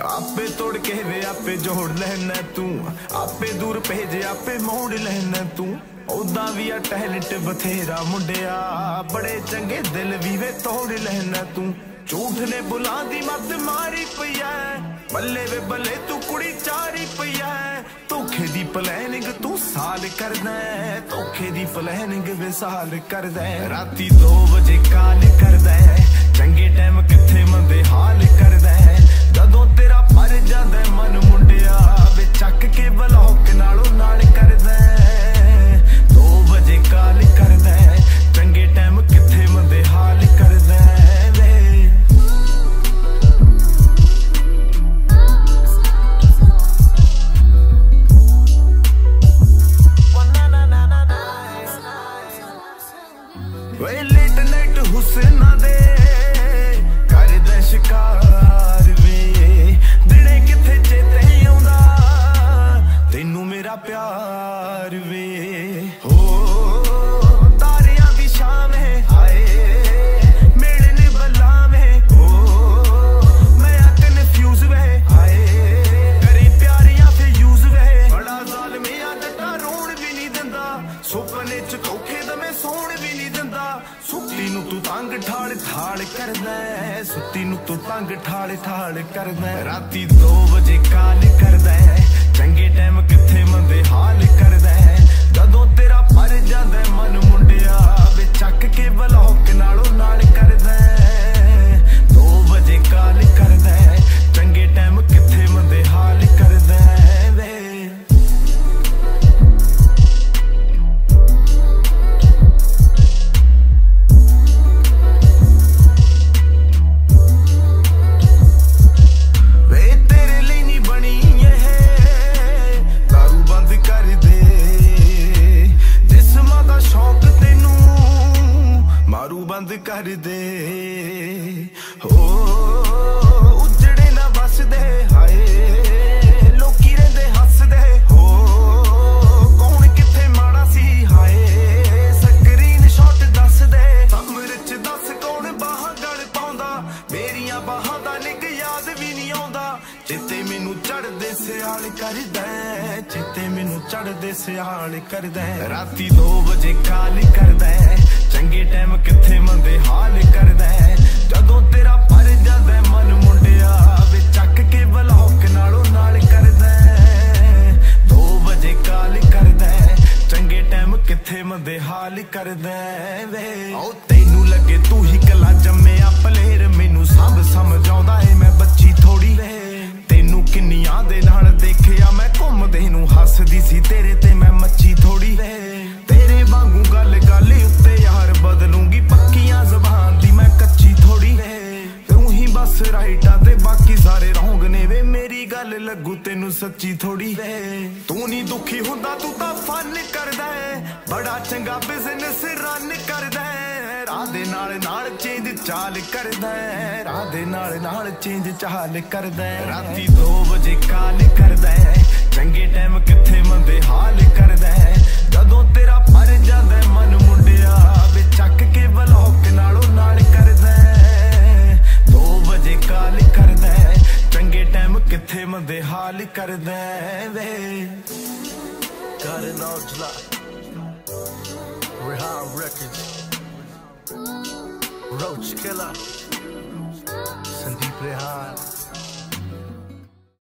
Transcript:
आपे तोड़ के वे आपे जोड़ लेना तू, आपे दूर भेजे आपे मोड़ लेना तू। उदा भी आ टैलेंट बथेरा मुंडिया, बड़े चंगे दिल भी वे तोड़ लेना तू। झूठ ने बुला दी मत मारी पई है, बल्ले वे बल्ले तू कुड़ी चारी पई है। धोखे दी प्लैनिंग तू साल करदा है, धोखे दी प्लैनिंग वे साल करदा है। राती 2 बजे काल करदा है, चंगे टाइम किथे मंदे हाल करदा है। जदों तेरा पर जांदा मन मुंडिया, वे चक के ब्लॉक नालों नाल करदा है। 2 बजे काल करदा है, चंगे टाइम किथे मंदे हाल करदा है। वे लेट नाइट हुस्ना दे करदा शिकार वे, दिने किथे चेते आउंदा तेनू मेरा प्यार वे। हो तारियां दी शाम है हाय, मिलने बला में हो मैं कन्फ्यूज वे हाय, करे प्यारियां ते यूज वे। बड़ा जालिम आ जट्टा रोण भी नहीं दिंदा, सुपने च धोखे दा मैं सोण भी नहीं दिंदा। सुत्ती नू तू तंग ठाल ठाल करदा है, सुत्ती नू तू तंग ठाल ठाल करदा है। राती 2 बजे काल करदा है, चंगे टाइम किथे मंदे हाल करदा है। जदों तेरा पर जांदा मन मुंडिया, वे चक के ब्लॉक नालों नाल करदा है। 2 बजे काल करदा है, चंगे टाइम किथे मंदे हाल करदा है वे। बंद कर दे हो उजड़े ना बस दे हाय, लोकी रहिंदे हस दे हो। कौन किथे माड़ा सी हाय, स्क्रीन शॉट दस दे। कमरे च दस कौन बाहां गल पाउंदा, मेरियां बाहां दा लिंक याद भी नहीं आउंदा। चित्ते मैनू चढ़दे सियाल करदा, चित्ते मैनू चढ़दे सियाल करदा। राती 2 बजे काल करदा, चंगे टाइम किथे मंदे हाल करदा है। जदों तेरा पर जांदा मन मुंडिया, वे चक के ब्लॉक नालों नाल करदा है। 2 बजे काल करदा, चंगे टाइम किथे मंदे हाल करदा वे। ओ तैनू लगे तू ही कला जम्मिया पलेर, मैनू सब समझ आउंदा है मैं बच्ची थोड़ी। तैनू किन्नियां दे नाल देखिया मैं घुमदे नू, हसदी सी तेरे ते मैं मच्छी थोड़ी। तेरे वांगू गल गल उत्ते यार बदलूंगी, पक्कियां ज़बान दी मैं कच्ची थोड़ी। तू ही बस राइट आ ते बाकी सारे रौंग ने वे, मेरी गल लगू तेनू सच्ची थोड़ी। तू नहीं दुखी हुंदा तू तां फन करदा है, बड़ा चंगा बिजनेस रन करदा है। राह दे नाल नाल चेंज चाल करदा है, राह दे नाल नाल चेंज चाल करदा है। राती 2 बजे काल करदा है, चंगे टाइम किथे मंदे हाल करदा है। जदों तेरा पर जांदा मन मुंडिया, वे चक के ब्लॉक नालों नाल करदा है। 2 बजे काल करदा, चंगे टाइम किथे मंदे हाल करदा वे। Karan Aujla, Rehan Records, Roach Killa, Sandeep Rehan.